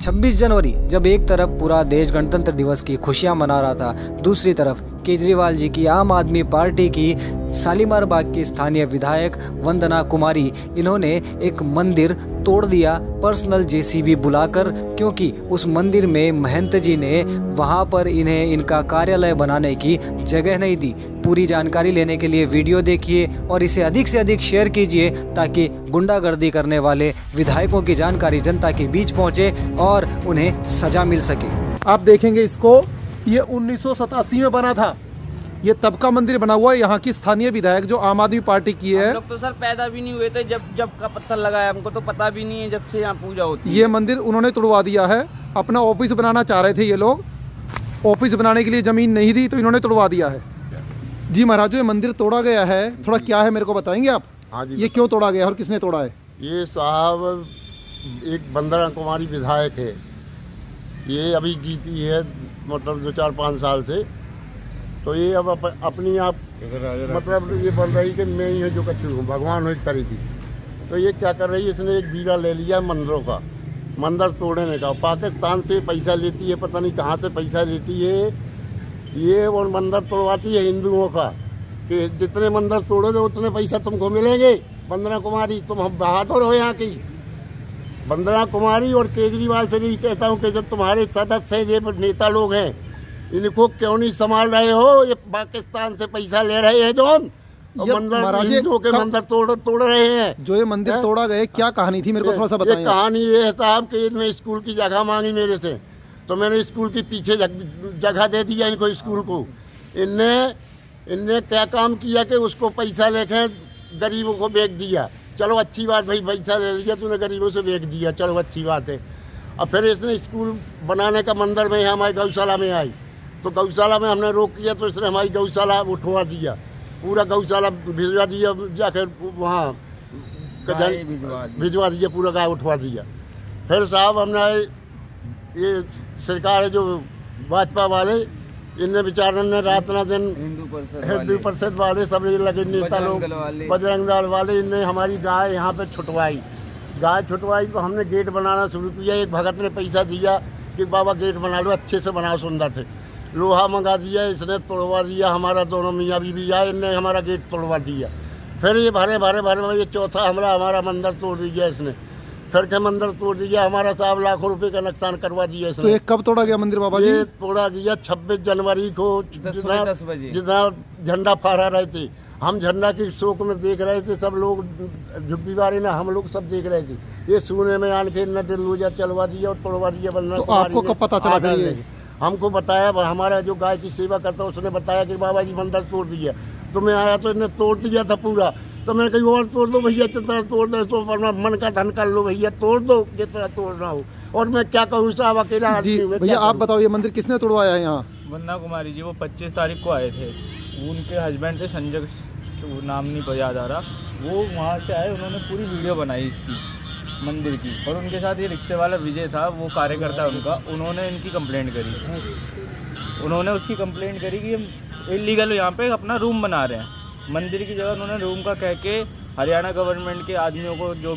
26 जनवरी जब एक तरफ पूरा देश गणतंत्र दिवस की खुशियां मना रहा था, दूसरी तरफ केजरीवाल जी की आम आदमी पार्टी की शालीमार बाग की स्थानीय विधायक वंदना कुमारी, इन्होंने एक मंदिर तोड़ दिया पर्सनल जेसीबी बुलाकर, क्योंकि उस मंदिर में महंत जी ने वहां पर इन्हें इनका कार्यालय बनाने की जगह नहीं दी। पूरी जानकारी लेने के लिए वीडियो देखिए और इसे अधिक से अधिक शेयर कीजिए ताकि गुंडागर्दी करने वाले विधायकों की जानकारी जनता के बीच पहुंचे और उन्हें सजा मिल सके। आप देखेंगे इसको, ये 1987 में बना था। ये तब का मंदिर बना हुआ है। यहाँ की स्थानीय विधायक जो आम आदमी पार्टी की है, हम लोग तो सर पैदा भी नहीं हुए थे जब का पत्थर लगाया, हमको तो पता भी नहीं है जब से यहाँ पूजा होती है। ये मंदिर उन्होंने तोड़वा दिया है। अपना ऑफिस बनाना चाह रहे थे ये लोग, ऑफिस बनाने के लिए जमीन नहीं दी तो इन्होंने तोड़वा दिया है। जी महाराज, जो ये मंदिर तोड़ा गया है, थोड़ा क्या है मेरे को बताएंगे आप? हाँ जी, ये क्यों तोड़ा गया और किसने तोड़ा है? ये साहब एक वंदना कुमारी विधायक है, ये अभी जीती है मतलब 2-4-5 साल से। तो ये अब अपनी आप मतलब ये बोल रही कि मैं ही जो कछु हूँ, भगवान हूँ एक तरीके। तो ये क्या कर रही है, इसने एक बीड़ा ले लिया मंदिरों का, मंदिर तोड़ने का। पाकिस्तान से पैसा लेती है, पता नहीं कहाँ से पैसा लेती है ये, और मंदिर तोड़वाती है हिंदुओं का कि जितने मंदिर तोड़ोगे उतने पैसा तुमको मिलेंगे। वंदना कुमारी, तुम हम बहादुर हो यहाँ की वंदना कुमारी। और केजरीवाल से भी कहता हूँ कि जब तुम्हारे सदस्य हैं, ये नेता लोग हैं, इनको क्यों नहीं संभाल रहे हो? ये पाकिस्तान से पैसा ले रहे हैं जो मंदिर, हिंदुओं के मंदिर तोड़ रहे हैं। जो ये मंदिर तोड़ा गया, क्या कहानी थी मेरे को थोड़ा सा बताइए। ये कहानी ये है साहब कि इन्हें स्कूल की जगह मांगी मेरे से, तो मैंने स्कूल के पीछे जगह दे दिया इनको, स्कूल को। इनने क्या काम किया कि उसको पैसा लेके गरीबों को बेच दिया। चलो अच्छी बात भाई, पैसा ले लिया तूने, गरीबों से बेच दिया, चलो अच्छी बात है। और फिर इसने स्कूल बनाने का मंदिर में हमारी गौशाला में आई, तो गौशाला में हमने रोक किया, तो इसने हमारी गौशाला उठवा दिया, पूरा गौशाला भिजवा दिया, जाकर वहाँ भिजवा दिया, पूरा गाय उठवा दिया। फिर साहब हमने ये सरकार है जो भाजपा वाले, इनने बेचारों ने रात ना दिन हिंदू परिषद वाले सब लगे नेता लोग, बजरंग दल वाले, इनने हमारी गाय यहाँ पे छुटवाई। तो हमने गेट बनाना शुरू किया। एक भगत ने पैसा दिया कि बाबा गेट बना लो, अच्छे से बनाओ, सुंदर थे। लोहा मंगा दिया, इसने तोड़वा दिया। हमारा दोनों मियाँ बीवी आए, इनने हमारा गेट तोड़वा दिया। फिर ये भरे ये चौथा हमला, हमारा मंदिर तोड़ दिया इसने। फिर के मंदिर तोड़ दिया, हमारा साहब लाखों रुपए का नुकसान करवा दिया इसने। तो ये कब तोड़ा गया मंदिर बाबा जी? ये तोड़ा गया 26 जनवरी को, जितना झंडा फहरा रहे थे। हम झंडा की शोक में देख रहे थे, सब लोग झुग्गी बारी में, हम लोग सब देख रहे थे। ये सोने में आन के डलूजा चलवा दिया और तोड़वा दिया। तो आपको कब पता चला? फिर हमको बताया, हमारा जो गाय की सेवा करता उसने बताया कि बाबा जी मंदिर तोड़ दिया। तो मैं आया तो इन्हें तोड़ दिया था पूरा। तो मैंने कहीं और तोड़ दो भैया, जितना तोड़ दो तो अपना मन का धन कर लो भैया, तोड़ दो जितना तोड़ना हो। और मैं क्या कहूँ साहब, अकेला आदमी हूँ। भैया आप बताओ, ये मंदिर किसने तोड़वाया है यहाँ? वंदना कुमारी जी, वो 25 तारीख को आए थे। उनके हस्बैंड थे संजय, नाम नहीं याद आ रहा, वो वहाँ से आए, उन्होंने पूरी वीडियो बनाई इसकी मंदिर की। और उनके साथ ये रिक्शे वाला विजय था, वो कार्यकर्ता उनका, उन्होंने इनकी कंप्लेंट करी। उन्होंने उसकी कंप्लेंट करी कि हम इलीगल यहाँ पे अपना रूम बना रहे हैं। मंदिर की जगह उन्होंने रूम का कह के हरियाणा गवर्नमेंट के आदमियों को, जो